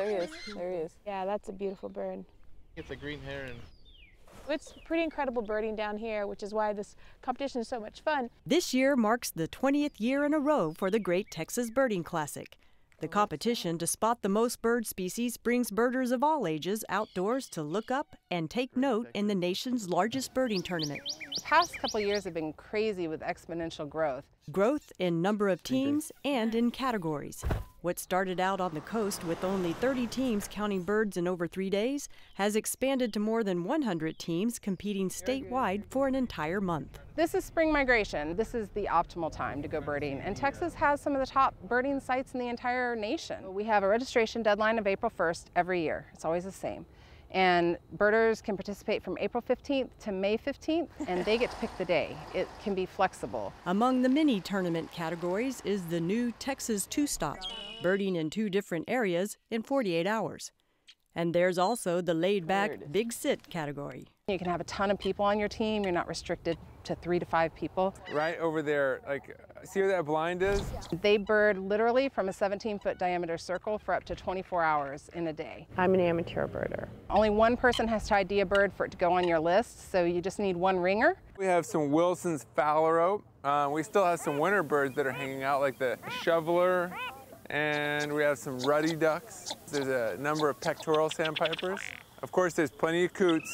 there he is. There he is. Yeah, that's a beautiful bird. It's a green heron. It's pretty incredible birding down here, which is why this competition is so much fun. This year marks the 20th year in a row for the Great Texas Birding Classic. The competition to spot the most bird species brings birders of all ages outdoors to look up and take note in the nation's largest birding tournament. The past couple years have been crazy with exponential growth. Growth in number of teams and in categories. What started out on the coast with only 30 teams counting birds in over 3 days has expanded to more than 100 teams competing statewide for an entire month. This is spring migration. This is the optimal time to go birding, and Texas has some of the top birding sites in the entire nation. We have a registration deadline of April 1st every year. It's always the same. And birders can participate from April 15th to May 15th, and they get to pick the day. It can be flexible. Among the many tournament categories is the new Texas Two-Stop, birding in 2 different areas in 48 hours. And there's also the laid-back Big Sit category. You can have a ton of people on your team. You're not restricted to 3 to 5 people. Right over there, like, see where that blind is? They bird literally from a 17-foot diameter circle for up to 24 hours in a day. I'm an amateur birder. Only one person has to ID a bird for it to go on your list, so you just need one ringer. We have some Wilson's phalarope. We still have some winter birds that are hanging out, like the shoveler, and we have some ruddy ducks. There's a number of pectoral sandpipers. Of course, there's plenty of coots.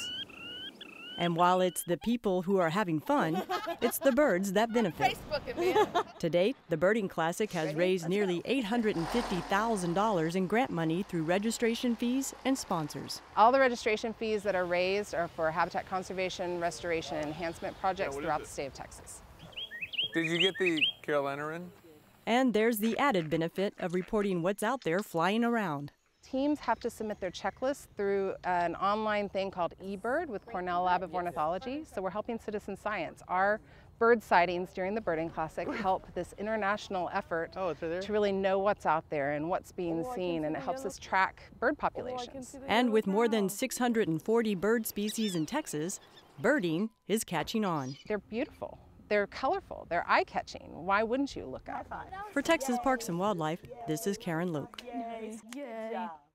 And while it's the people who are having fun, it's the birds that benefit. To date, the Birding Classic has raised nearly $850,000 in grant money through registration fees and sponsors. All the registration fees that are raised are for habitat conservation, restoration, and enhancement projects throughout the state of Texas. Did you get the Carolinarin? And there's the added benefit of reporting what's out there flying around. Teams have to submit their checklist through an online thing called eBird with Cornell Lab of Ornithology. So we're helping citizen science. Our bird sightings during the Birding Classic help this international effort to really know what's out there and what's being seen, and it helps us track bird populations. And with more than 640 bird species in Texas, birding is catching on. They're beautiful. They're colorful. They're eye-catching. Why wouldn't you look up? For Texas Parks and Wildlife, this is Karen Loke. Yay.